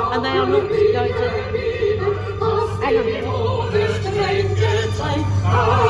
and they are not going to... Hang on a minute.